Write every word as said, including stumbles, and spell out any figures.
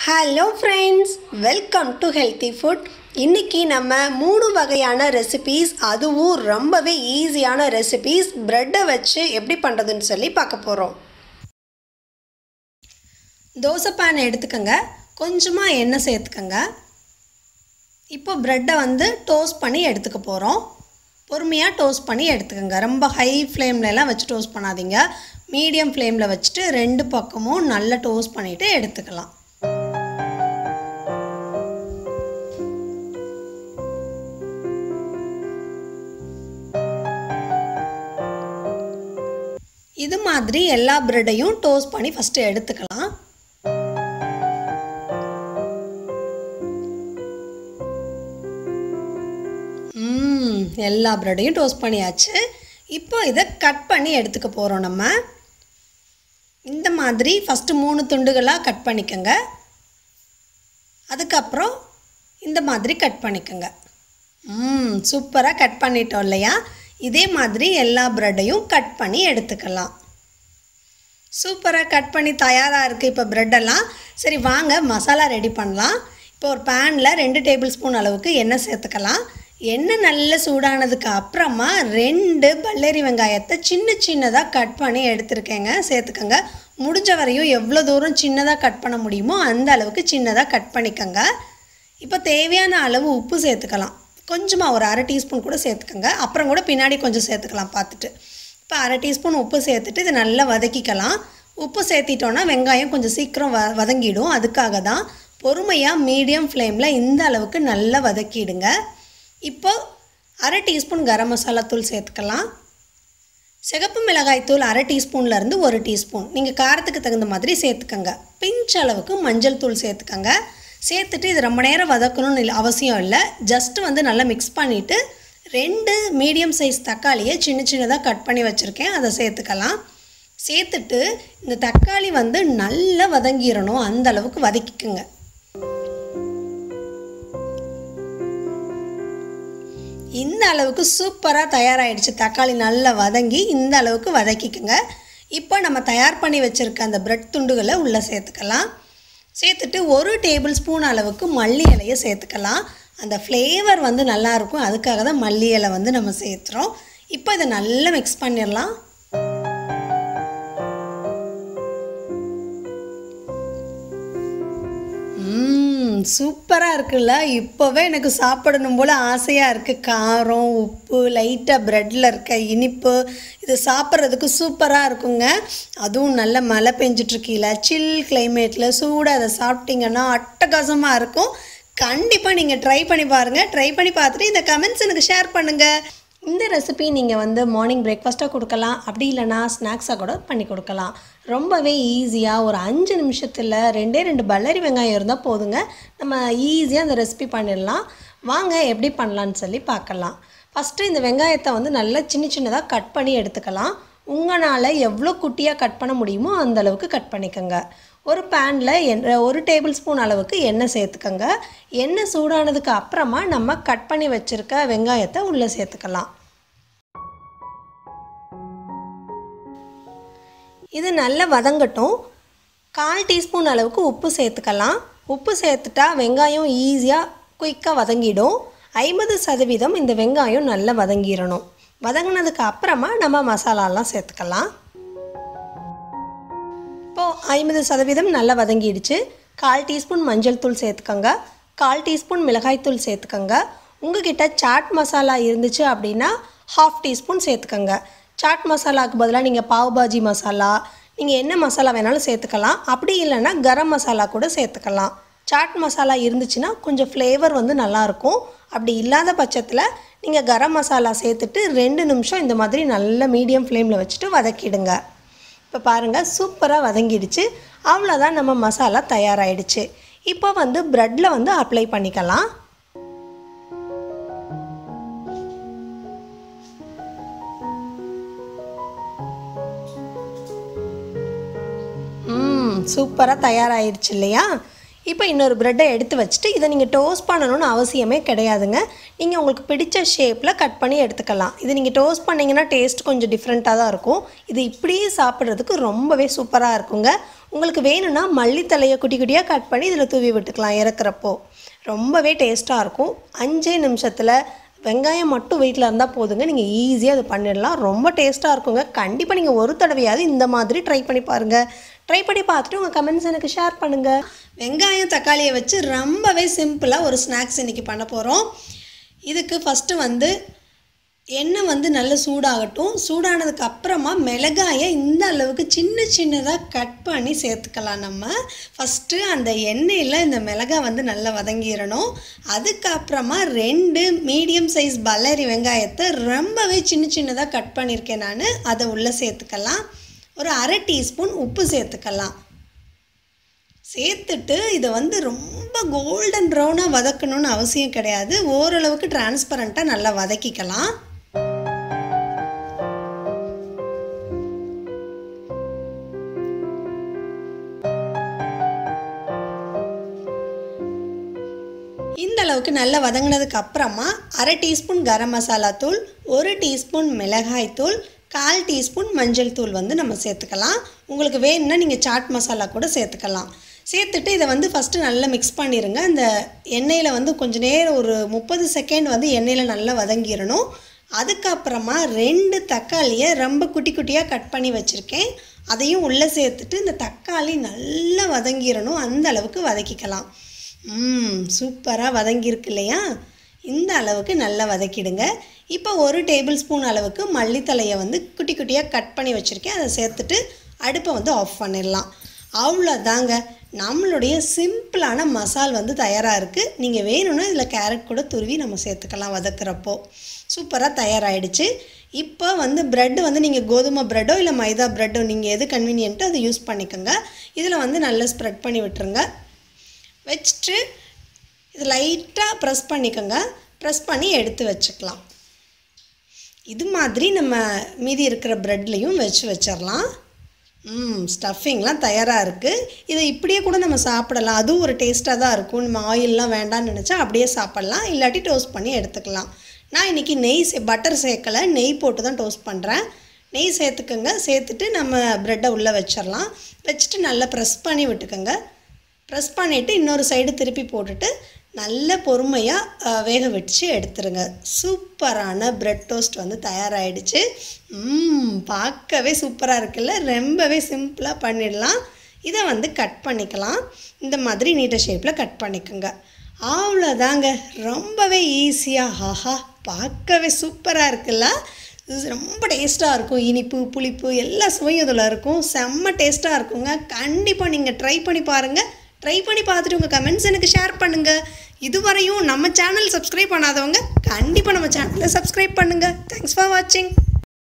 Hello friends, welcome to healthy food. இன்றைக்கி நம்ம மூணு வகையான ரெசிபீஸ், அதுவும் ரொம்பவே ஈஸியான ரெசிபீஸ் ப்ரெட்டை வச்சு எப்படி பண்ணுறதுன்னு சொல்லி பார்க்க போகிறோம். தோசை பேன் எடுத்துக்கோங்க, கொஞ்சமாக எண்ணெய் சேர்த்துக்கோங்க. இப்போ ப்ரெட்டை வந்து டோஸ்ட் பண்ணி எடுத்துக்க போகிறோம். பொறுமையாக டோஸ்ட் பண்ணி எடுத்துக்கோங்க. ரொம்ப ஹை ஃப்ளேம்லலாம் வச்சு டோஸ்ட் பண்ணாதீங்க. மீடியம் ஃப்ளேமில் வச்சுட்டு ரெண்டு பக்கமும் நல்லா டோஸ்ட் பண்ணிவிட்டு எடுத்துக்கலாம். இது மாதிரி எல்லா ப்ரெட்டையும் டோஸ்ட் பண்ணி ஃபஸ்ட்டு எடுத்துக்கலாம். ம் எல்லா ப்ரெட்டையும் டோஸ்ட் பண்ணியாச்சு. இப்போ இதை கட் பண்ணி எடுத்துக்க போகிறோம். நம்ம இந்த மாதிரி ஃபஸ்ட்டு மூணு துண்டுகளாக கட் பண்ணிக்கோங்க. அதுக்கப்புறம் இந்த மாதிரி கட் பண்ணிக்கோங்க. ம் சூப்பராக கட் பண்ணிட்டோம் இல்லையா? இதே மாதிரி எல்லா ப்ரெட்டையும் கட் பண்ணி எடுத்துக்கலாம். சூப்பராக கட் பண்ணி தயாராக இருக்குது இப்போ ப்ரெட்டெல்லாம். சரி வாங்க மசாலா ரெடி பண்ணலாம். இப்போ ஒரு பேனில் ரெண்டு டேபிள் ஸ்பூன் அளவுக்கு எண்ணெய் சேர்த்துக்கலாம். எண்ணெய் நல்ல சூடானதுக்கு அப்புறமா ரெண்டு பல்லரி வெங்காயத்தை சின்ன சின்னதாக கட் பண்ணி எடுத்துருக்கேங்க, சேர்த்துக்கோங்க. முடிஞ்ச வரையும் எவ்வளோ தூரம் சின்னதாக கட் பண்ண முடியுமோ அந்த அளவுக்கு சின்னதாக கட் பண்ணிக்கோங்க. இப்போ தேவையான அளவு உப்பு சேர்த்துக்கலாம். கொஞ்சமாக ஒரு அரை டீஸ்பூன் கூட சேர்த்துக்கோங்க. அப்புறம் கூட பின்னாடி கொஞ்சம் சேர்த்துக்கலாம் பார்த்துட்டு. இப்போ அரை டீஸ்பூன் உப்பு சேர்த்துட்டு இதை நல்லா வதக்கிக்கலாம். உப்பு சேர்த்திட்டோன்னா வெங்காயம் கொஞ்சம் சீக்கிரம் வ வதங்கிடும். அதுக்காக தான் பொறுமையாக மீடியம் ஃப்ளேமில் இந்த அளவுக்கு நல்லா வதக்கிடுங்க. இப்போ அரை டீஸ்பூன் கரம் மசாலா தூள் சேர்த்துக்கலாம். சிகப்பு மிளகாய் தூள் அரை டீஸ்பூன்லேருந்து ஒரு டீஸ்பூன் நீங்கள் காரத்துக்கு தகுந்த மாதிரி சேர்த்துக்கோங்க. பிஞ்ச் அளவுக்கு மஞ்சள் தூள் சேர்த்துக்கோங்க. சேர்த்துட்டு இது ரொம்ப நேரம் வதக்கணும்னு இல்லை, அவசியம் இல்லை. ஜஸ்ட்டு வந்து நல்லா மிக்ஸ் பண்ணிவிட்டு ரெண்டு மீடியம் சைஸ் தக்காளியை சின்ன சின்னதாக கட் பண்ணி வச்சுருக்கேன், அதை சேர்த்துக்கலாம். சேர்த்துட்டு இந்த தக்காளி வந்து நல்லா வதங்கிடணும், அந்த அளவுக்கு வதக்கிக்குங்க. இந்த அளவுக்கு சூப்பராக தயாராகிடுச்சு. தக்காளி நல்லா வதங்கி இந்த அளவுக்கு வதக்கிக்குங்க. இப்போ நம்ம தயார் பண்ணி வச்சுருக்க அந்த ப்ரெட் துண்டுகளை உள்ளே சேர்த்துக்கலாம். சேர்த்துட்டு ஒரு டேபிள் ஸ்பூன் அளவுக்கு மல்லி இலையை சேர்த்துக்கலாம். அந்த ஃப்ளேவர் வந்து நல்லாயிருக்கும், அதுக்காக தான் மல்லி இலை வந்து நம்ம சேர்த்துறோம். இப்போ இதை நல்லா மிக்ஸ் பண்ணிடலாம். ம் சூப்பராக இருக்குல்ல? இப்போவே எனக்கு சாப்பிடணும் போல் ஆசையாக இருக்குது. காரம், உப்பு, லைட்டாக ப்ரெட்டில் இருக்க இனிப்பு, இது சாப்பிட்றதுக்கு சூப்பராக இருக்குங்க. அதுவும் நல்ல மழை பெஞ்சிட்ருக்கீல, சில் கிளைமேட்டில் சூடாக அதை சாப்பிட்டிங்கன்னா அட்டகாசமாக இருக்கும். கண்டிப்பாக நீங்கள் ட்ரை பண்ணி பாருங்கள். ட்ரை பண்ணி பார்த்துட்டு இந்த கமெண்ட்ஸ் எனக்கு ஷேர் பண்ணுங்கள். இந்த ரெசிபி நீங்கள் வந்து மார்னிங் பிரேக்ஃபாஸ்ட்டாக கொடுக்கலாம், அப்படி இல்லைனா ஸ்நாக்ஸாக கூட பண்ணி கொடுக்கலாம். ரொம்பவே ஈஸியாக ஒரு அஞ்சு நிமிஷத்தில் ரெண்டே ரெண்டு பல்லரி வெங்காயம் இருந்தால் போதுங்க. நம்ம ஈஸியாக அந்த ரெசிபி பண்ணிடலாம். வாங்க எப்படி பண்ணலான்னு சொல்லி பார்க்கலாம். ஃபஸ்ட்டு இந்த வெங்காயத்தை வந்து நல்லா சின்ன சின்னதாக கட் பண்ணி எடுத்துக்கலாம். உங்களால் எவ்வளோ குட்டியாக கட் பண்ண முடியுமோ அந்தளவுக்கு கட் பண்ணிக்கோங்க. ஒரு பேனில் எண் ஒரு டேபிள் ஸ்பூன் அளவுக்கு எண்ணெய் சேர்த்துக்கோங்க. எண்ணெய் சூடானதுக்கு அப்புறமா நம்ம கட் பண்ணி வச்சுருக்க வெங்காயத்தை உள்ளே சேர்த்துக்கலாம். இது நல்லா வதங்கட்டும். கால் டீஸ்பூன் அளவுக்கு உப்பு சேர்த்துக்கலாம். உப்பு சேர்த்துட்டா வெங்காயம் ஈஸியாக குயிக்காக வதங்கிடும். ஐம்பது சதவீதம் இந்த வெங்காயம் நல்லா வதங்கிடணும். வதங்கினதுக்கு அப்புறமா நம்ம மசாலாலாம் சேர்த்துக்கலாம். இப்போது ஐம்பது சதவீதம் நல்லா வதங்கிடுச்சு. கால் டீஸ்பூன் மஞ்சள் தூள் சேர்த்துக்கோங்க. கால் டீஸ்பூன் மிளகாய்த்தூள் சேர்த்துக்கோங்க. உங்ககிட்ட சாட் மசாலா இருந்துச்சு அப்படின்னா ஹாஃப் டீஸ்பூன் சேர்த்துக்கோங்க. சாட் மசாலாவுக்கு பதிலாக நீங்கள் பாவ் பாஜி மசாலா, நீங்கள் என்ன மசாலா வேணாலும் சேர்த்துக்கலாம். அப்படி இல்லைன்னா கரம் மசாலா கூட சேர்த்துக்கலாம். சாட் மசாலா இருந்துச்சுன்னா கொஞ்சம் ஃப்ளேவர் வந்து நல்லாயிருக்கும். அப்படி இல்லாத பட்சத்தில் நீங்கள் கரம் மசாலா சேர்த்துட்டு ரெண்டு நிமிஷம் இந்த மாதிரி நல்ல மீடியம் ஃப்ளேமில் வச்சுட்டு வதக்கிடுங்க. இப்போ பாருங்கள், சூப்பராக வதங்கிடுச்சு. அவ்வளோதான், நம்ம மசாலா தயாராகிடுச்சு. இப்போ வந்து ப்ரெட்டில் வந்து அப்ளை பண்ணிக்கலாம். ம் சூப்பராக தயாராகிடுச்சு இல்லையா? இப்போ இன்னொரு ப்ரெட்டை எடுத்து வச்சுட்டு இதை நீங்கள் டோஸ்ட் பண்ணணும்னு அவசியமே கிடையாதுங்க. நீங்கள் உங்களுக்கு பிடிச்ச ஷேப்பில் கட் பண்ணி எடுத்துக்கலாம். இது நீங்கள் டோஸ்ட் பண்ணிங்கன்னா டேஸ்ட் கொஞ்சம் டிஃப்ரெண்ட்டாக தான் இருக்கும். இது இப்படியே சாப்பிட்றதுக்கு ரொம்பவே சூப்பராக இருக்குங்க. உங்களுக்கு வேணும்னா மல்லித்தழையை குட்டி குட்டியாக கட் பண்ணி இதில் தூவி விட்டுக்கலாம் இறக்குறப்போ. ரொம்பவே டேஸ்ட்டாக இருக்கும். அஞ்சே நிமிஷத்தில் வெங்காயம் மட்டும் வீட்டில் இருந்தால் போதுங்க, நீங்கள் ஈஸியாக அதை பண்ணிடலாம். ரொம்ப டேஸ்ட்டாக இருக்குங்க. கண்டிப்பாக நீங்கள் ஒரு தடவையாவது இந்த மாதிரி ட்ரை பண்ணி பாருங்கள். ட்ரை பண்ணி பார்த்துட்டு உங்கள் கமெண்ட்ஸ் எனக்கு ஷேர் பண்ணுங்கள். வெங்காயம் தக்காளியை வச்சு ரொம்பவே சிம்பிளாக ஒரு ஸ்நாக்ஸ் இன்றைக்கி பண்ண போகிறோம். இதுக்கு ஃபஸ்ட்டு வந்து எண்ணெய் வந்து நல்லா சூடாகட்டும். சூடானதுக்கு அப்புறமா மிளகாயை இந்த அளவுக்கு சின்ன சின்னதாக கட் பண்ணி சேர்த்துக்கலாம். நம்ம ஃபஸ்ட்டு அந்த எண்ணெயில் இந்த மிளகாய் வந்து நல்லா வதங்கிடணும். அதுக்கப்புறமா ரெண்டு மீடியம் சைஸ் பல்லாரி வெங்காயத்தை ரொம்பவே சின்ன சின்னதாக கட் பண்ணியிருக்கேன் நான். அதை உள்ளே சேர்த்துக்கலாம். ஒரு அரை டீஸ்பூன் உப்பு சேர்த்துக்கலாம். சேர்த்துட்டு இதை வந்து ரொம்ப கோல்டன் ப்ரௌனாக வதக்கணும்னு அவசியம் கிடையாது. ஓரளவுக்கு டிரான்ஸ்பரண்ட்டாக நல்லா வதக்கிக்கலாம். இந்த அளவுக்கு நல்லா வதங்கினதுக்கு அப்புறமா அரை டீஸ்பூன் கரம் மசாலா தூள், ஒரு டீஸ்பூன் மிளகாய் தூள், கால் டீஸ்பூன் மஞ்சள் தூள் வந்து நம்ம சேர்த்துக்கலாம். உங்களுக்கு வேணும்னா நீங்கள் சாட் மசாலா கூட சேர்த்துக்கலாம். சேர்த்துட்டு இதை வந்து ஃபஸ்ட்டு நல்லா மிக்ஸ் பண்ணிடுங்க. இந்த எண்ணெயில் வந்து கொஞ்சம் நேரம் ஒரு முப்பது செகண்ட் வந்து எண்ணெயில் நல்லா வதங்கிடணும். அதுக்கப்புறமா ரெண்டு தக்காளியை ரொம்ப குட்டி குட்டியாக கட் பண்ணி வச்சுருக்கேன். அதையும் உள்ளே சேர்த்துட்டு இந்த தக்காளி நல்லா வதங்கிடணும். அந்த அளவுக்கு வதக்கிக்கலாம். ம் சூப்பராக வதங்கியிருக்கு இல்லையா? இந்த அளவுக்கு நல்லா வதக்கிடுங்க. இப்போ ஒரு டேபிள் ஸ்பூன் அளவுக்கு மல்லித்தழையை வந்து குட்டி குட்டியாக கட் பண்ணி வச்சுருக்கேன். அதை சேர்த்துட்டு அடுப்பை வந்து ஆஃப் பண்ணிடலாம். அவ்வளோதாங்க, நம்மளுடைய சிம்பிளான மசால் வந்து தயாராக இருக்குது. நீங்கள் வேணும்னா இதில் கேரட் கூட துருவி நம்ம சேர்த்துக்கலாம் வதக்குறப்போ. சூப்பராக தயாராகிடுச்சு. இப்போ வந்து ப்ரெட்டு வந்து நீங்கள் கோதுமை ப்ரெட்டோ இல்லை மைதா ப்ரெட்டோ நீங்கள் எது கன்வீனியன்ட்டோ அதை யூஸ் பண்ணிக்கோங்க. இதில் வந்து நல்லா ஸ்ப்ரெட் பண்ணி விட்டுருங்க. வச்சுட்டு இது லைட்டாக ப்ரெஸ் பண்ணிக்கோங்க. ப்ரெஸ் பண்ணி எடுத்து வச்சுக்கலாம். இது மாதிரி நம்ம மீதி இருக்கிற ப்ரெட்லேயும் வச்சு வச்சிடலாம். ம் ஸ்டஃபிங்லாம் தயாராக இருக்குது. இதை இப்படியே கூட நம்ம சாப்பிடலாம். அதுவும் ஒரு டேஸ்ட்டாக தான் இருக்கும். நம்ம ஆயிலெலாம் வேண்டாம்னு நினச்சா அப்படியே சாப்பிட்லாம். இல்லாட்டி டோஸ்ட் பண்ணி எடுத்துக்கலாம். நான் இன்றைக்கி நெய் சே பட்டர் சேர்க்கலை, நெய் போட்டு தான் டோஸ்ட் பண்ணுறேன். நெய் சேர்த்துக்கோங்க. சேர்த்துட்டு நம்ம ப்ரெட்டை உள்ளே வச்சிடலாம். வச்சுட்டு நல்லா ப்ரெஸ் பண்ணி விட்டுக்கோங்க. ப்ரெஸ் பண்ணிவிட்டு இன்னொரு சைடு திருப்பி போட்டுட்டு நல்ல பொறுமையாக வேக வச்சு எடுத்துருங்க. சூப்பரான ப்ரெட் டோஸ்ட் வந்து தயாராகிடுச்சு. ம் பார்க்கவே சூப்பராக இருக்குல்ல? ரொம்பவே சிம்பிளாக பண்ணிடலாம். இதை வந்து கட் பண்ணிக்கலாம். இந்த மாதிரி நீட்ட ஷேப்பில் கட் பண்ணிக்கோங்க. அவ்வளோதாங்க, ரொம்பவே ஈஸியாக. ஆஹா, பார்க்கவே சூப்பராக இருக்குல்ல? இது ரொம்ப டேஸ்ட்டாக இருக்கும். இனிப்பு புளிப்பு எல்லா சுவையும் இதில் இருக்கும். செம்ம டேஸ்ட்டாக இருக்குங்க. கண்டிப்பாக நீங்கள் ட்ரை பண்ணி பாருங்கள். ட்ரை பண்ணி பார்த்துட்டு உங்கள் கமெண்ட்ஸ் எனக்கு ஷேர் பண்ணுங்கள். இதுவரையும் நம்ம சேனல் சப்ஸ்கிரைப் பண்ணாதவங்க கண்டிப்பாக நம்ம சேனலை சப்ஸ்கிரைப் பண்ணுங்கள். தேங்க்ஸ் ஃபார் வாட்சிங்.